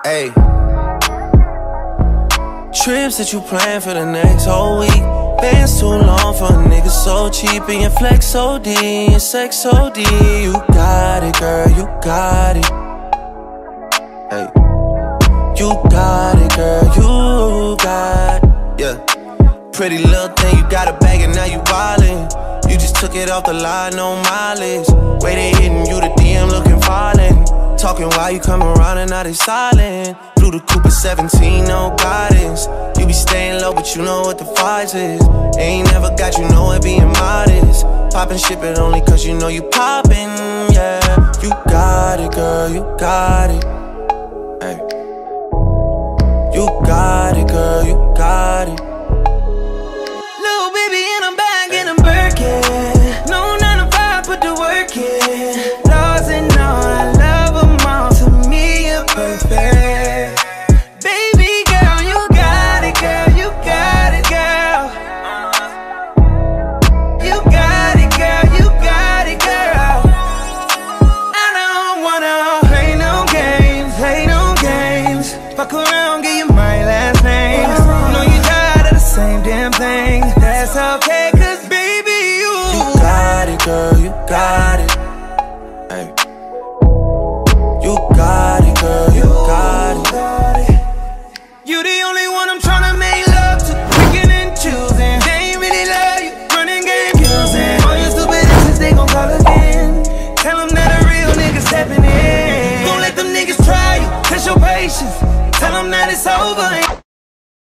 Hey. Trips that you plan for the next whole week. Bands too long for a nigga so cheap. And your flex OD, your sex OD. You got it, girl, you got it. Hey. You got it, girl, you got it. Yeah. Pretty little thing, you got a bag and now you wildin'. You just took it off the line, no mileage. Way they hitting you, the DM looking violent. Talking while you come around and now they silent. Blew the coupe at 17, no guidance. You be staying low, but you know what the price is. Ain't never got you know it being modest. Poppin' ship it only cause you know you poppin', yeah. You got it, girl, you got it. Hey. You got it, girl, you got it. Little baby in a bag and I'm Birkin. No 9 to 5, put the work in. Laws and all, I love them all. To me, you're perfect. Baby girl, you got it, girl, you got it, girl. You got it, girl, you got it, girl. I don't wanna play no games, play no games. Fuck around, give you my last name. Know you tired of the same damn thing. That's okay, cause baby, you got it, girl, you got it. Hey. You got it, girl, you got it. You the only one I'm tryna make love to, picking and choosing. They ain't really love you, running game using. All your stupid exes, they gon' call again. Tell them that a real nigga stepping in. Don't let them niggas try you, test your patience. Tell them that it's over